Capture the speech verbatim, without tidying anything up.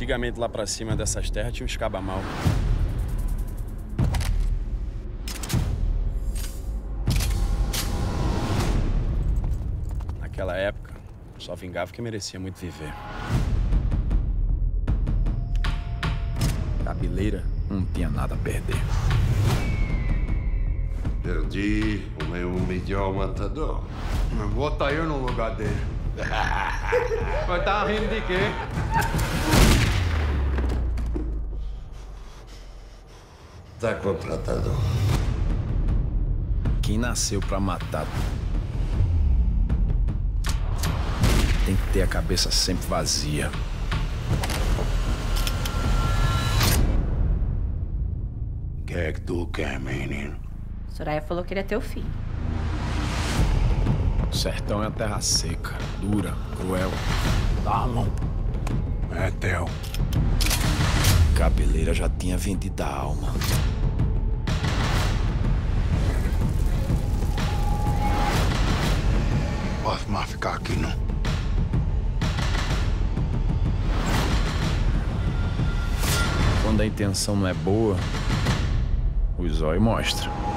Antigamente, lá pra cima dessas terras, tinha um escaba-mal. Naquela época, só vingava quem merecia muito viver. Cabeleira não tinha nada a perder. Perdi o meu melhor matador. Bota eu no lugar dele. Mas tá rindo de quê? Tá contratado. Quem nasceu pra matar tem que ter a cabeça sempre vazia. O que é que tu quer, menino? Soraya falou que ele é teu filho. O sertão é uma terra seca, dura, cruel. Damon, é teu. Cabeleira já tinha vendido a alma. Posso mais ficar aqui, não? Quando a intenção não é boa, o zóio mostra.